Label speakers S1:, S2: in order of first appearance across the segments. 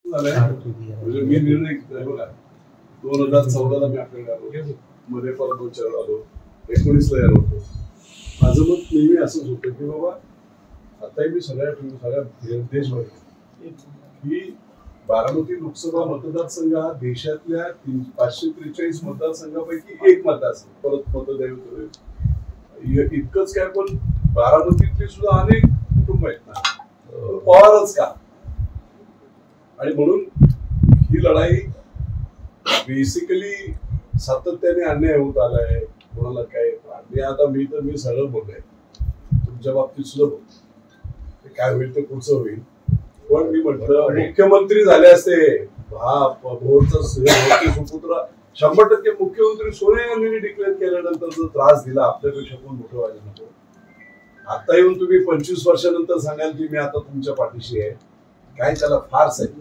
S1: म्हणजे मी निर्णय घेतलाय बघा. 2014ला मी आपल्याकडे आलो, मध्ये परत 2-4 आलो, 19ला आलो होतो. माझं मत नेहमी असंच होतं की बाबा आताही मी सगळ्या देशभर की बारामती लोकसभा मतदारसंघ हा देशातल्या 543 मतदारसंघापैकी एक मतदारसंघ. परत मतदार इतकंच काय, पण बारामतीतली सुद्धा अनेक कुटुंब आहेत ना, पवारच का. आणि म्हणून ही लढाई बेसिकली सातत्याने अन्याय होत आलाय. कोणाला काय मी सरळ बोललोय, तुमच्या बाबतीत सुद्धा बोलतो, काय होईल ते पुढचं होईल. पण मी म्हटलं मुख्यमंत्री झाले असते, भोरचा सुपुत्र 100% मुख्यमंत्री सोनिया गांधींनी डिक्लेअर केल्यानंतर जर त्रास दिला आपल्यापेक्षा कोण मोठं व्हायला नको. आता येऊन तुम्ही 25 वर्षानंतर सांगाल की मी आता तुमच्या पाठीशी आहे, काय त्याला फारच आहे.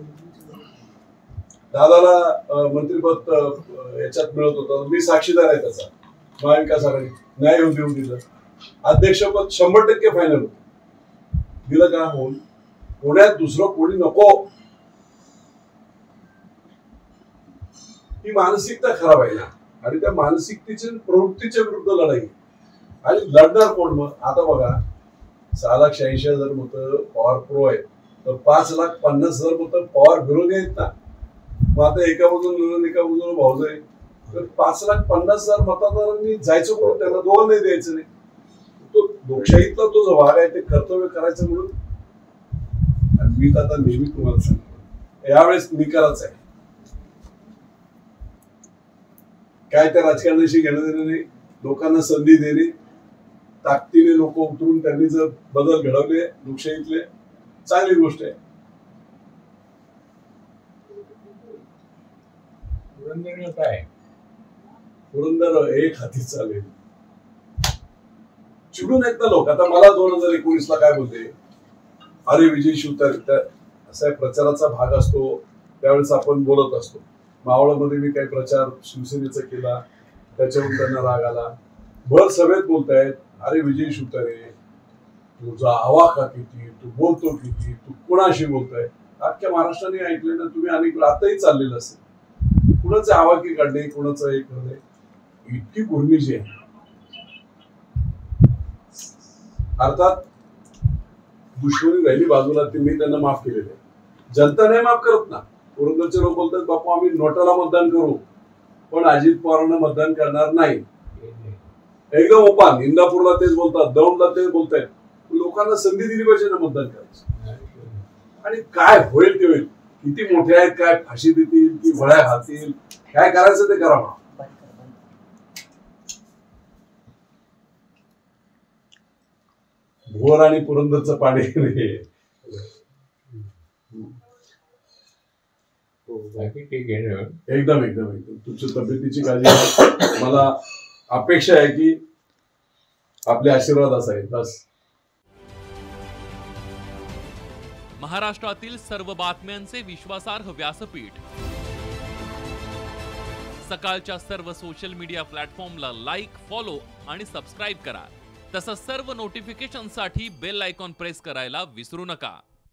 S1: दादाला मंत्रिपद याच्यात मिळत होतं, मी साक्षीदार आहे त्याचा. महाविकास आघाडी नाही येऊन देऊन दिलं. अध्यक्षपद 100% फायनल होतं, दिलं का होऊन. पुण्यात दुसरं कोणी नको, ही मानसिकता खराब आहे ना. आणि त्या मानसिकतेच्या प्रवृत्तीच्या विरुद्ध लढाई. आणि लढणार कोण मग. आता बघा 6,86,000 मतं पवार प्रो आहेत, तर 5,50,000 मतं पवार विरोधी आहेत ना. मग आता एका बाजूला भाऊज आहे, तर 5,50,000 मतदारांनी जायचं कोण, त्यांना दोघांनाही द्यायचं नाही. तो लोकशाहीतला तो जो भाग आहे ते कर्तव्य करायचं म्हणून. आणि मी तर आता नेहमी तुम्हाला सांगतो, यावेळेस निकालाच आहे. काय त्या राजकारणाशी घेणं देणं नाही. लोकांना संधी देणे, ताकदीने लोक उतरून त्यांनी जर बदल घडवले लोकशाहीतले, चांगली गोष्ट आहे. पुरंदर एक हाती चालेल. चिडून आहेत ना लोक. आता मला 2019ला काय बोलते, अरे विजय शिवतारे, असा प्रचाराचा भाग असतो त्यावेळेस आपण बोलत असतो. मावळमध्ये मी काही प्रचार शिवसेनेचा केला, त्याच्यावरून त्यांना राग आला. भर सभेत बोलतायत, अरे विजय शिवतारे तुझा आवाका किती, तू बोलतो किती, तू कुणाशी बोलतोय. अख्ख्या महाराष्ट्राने ऐकले ना तुम्ही. अनेक आताही चाललेलं असेल, कुणाचे आवाके काढणे, कुणाचं हे करणे, इतकी गुर्मीची आहे. अर्थात दुश्मनी राहिली बाजूला, ते मी त्यांना माफ केलेले. जनता नाही माफ करत ना. पुरंदरचे लोक बोलतात बापू आम्ही नोटाला मतदान करू, पण अजित पवारांना मतदान करणार नाही. एकदम ओपन. इंदापूरला तेच बोलतात, दौंडला तेच बोलतायत. लोकांना संधी दिली पाहिजे ना मतदान करायची. आणि काय होईल ते होईल. किती मोठे आहेत, काय फाशी देतील की वळ्या घालतील, काय करायचं ते करा. भोर आणि पुरंदरचं पाणी एकदम तुमच्या तब्येतीची काळजी. मला अपेक्षा आहे की आपले आशीर्वाद असावेत बस.
S2: महाराष्ट्रातील सर्व बातम्यांचे विश्वासार्ह व्यासपीठ. सकाळच्या सर्व सोशल मीडिया प्लॅटफॉर्मला लाईक, फॉलो आणि सबस्क्राईब करा. तसंच सर्व नोटिफिकेशनसाठी बेल आयकॉन प्रेस करायला विसरू नका.